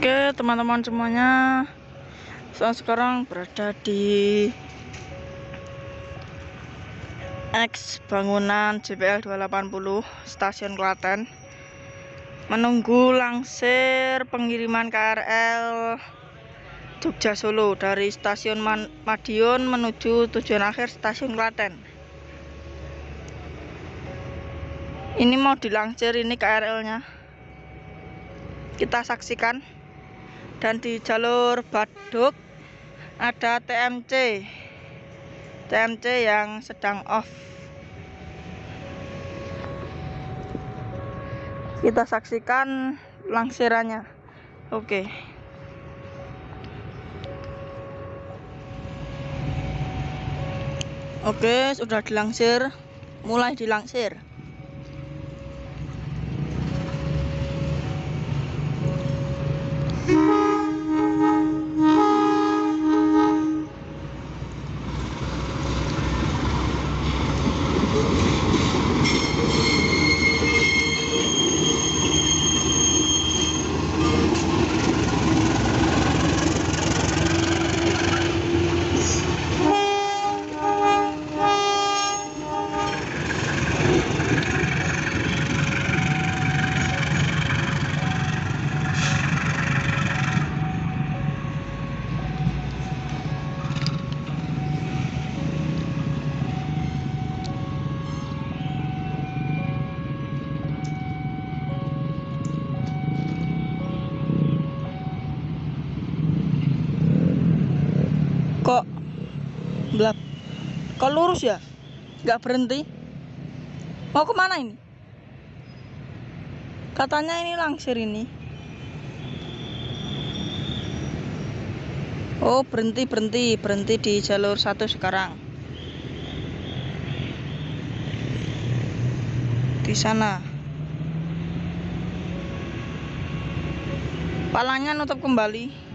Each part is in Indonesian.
Oke teman-teman semuanya, saya sekarang berada di X bangunan JPL 280 Stasiun Klaten, menunggu langsir pengiriman KRL Jogja Solo dari Stasiun Madiun menuju tujuan akhir Stasiun Klaten. Ini mau dilangsir ini KRL-nya, kita saksikan. Dan di jalur Baduk ada TMC yang sedang off. Kita saksikan langsirannya. Oke. Oke, sudah dilangsir. Mulai dilangsir. Kok lurus ya? Nggak berhenti? Mau kemana ini? Katanya ini langsir ini. Oh, berhenti di jalur 1 sekarang. Di sana. Palangnya nutup kembali.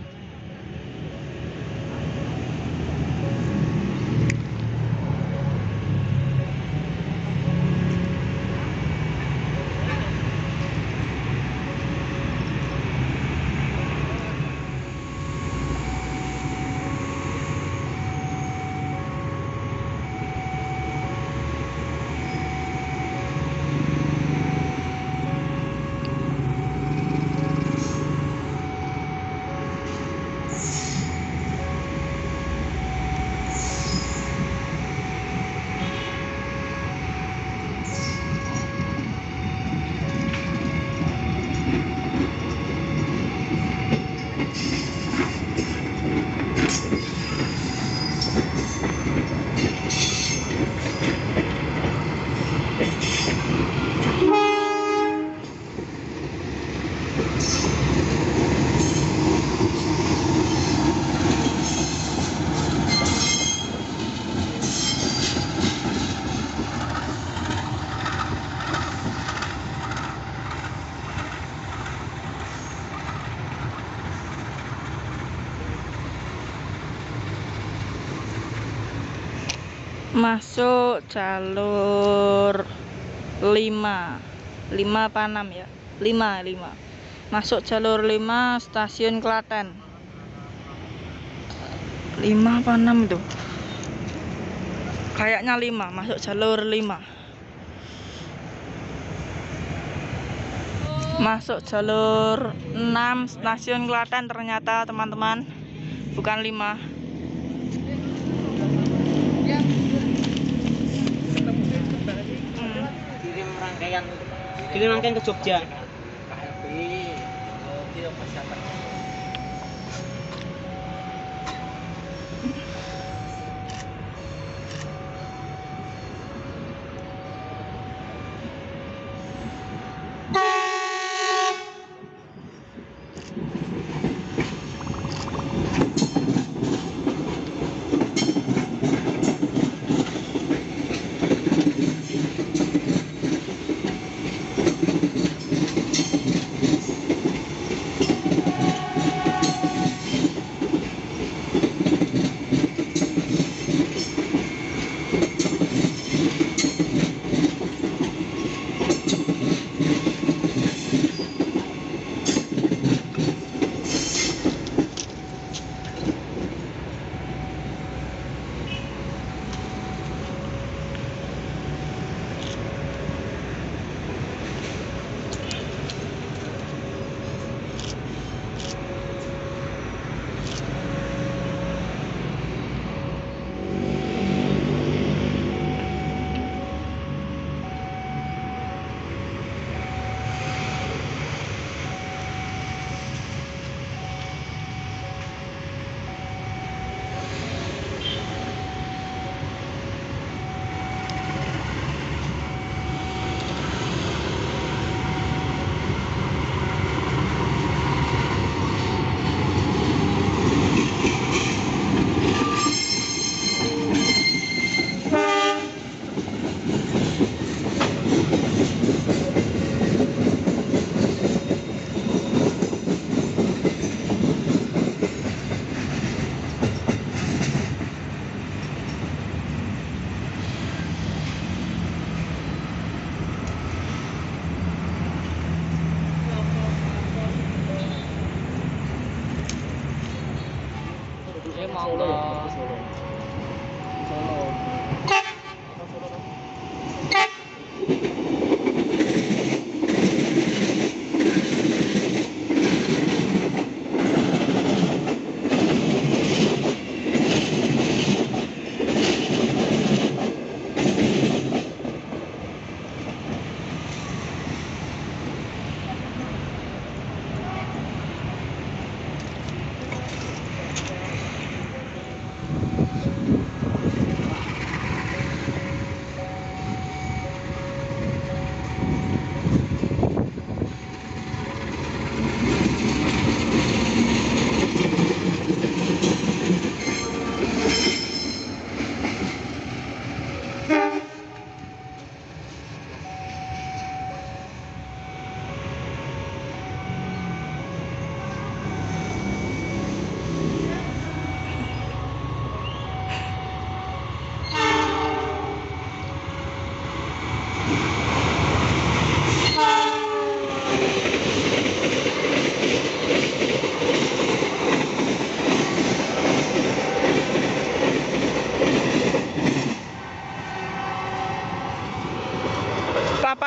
Masuk jalur 5 apa 6 ya? 5 masuk jalur 5 Stasiun Klaten. 5 apa 6 itu? Kayaknya 5, masuk jalur 5. Masuk jalur 6 Stasiun Klaten ternyata teman-teman, bukan 5. Kirim rangkaian ke Jogja.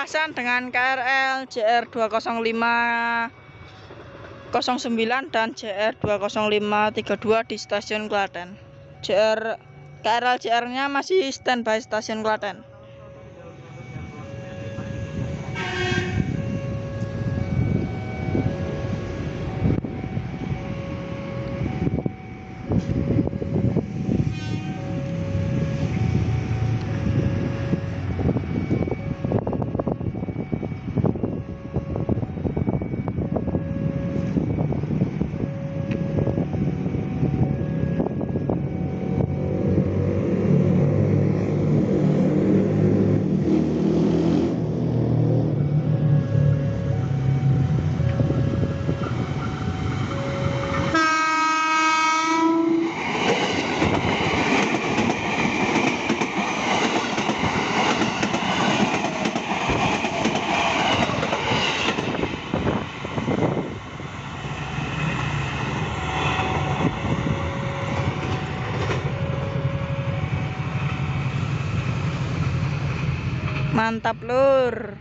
papasan dengan KRL JR 20509 dan JR 20532 di stasiun Klaten. KRL JR-nya masih standby stasiun Klaten. Mantap lur.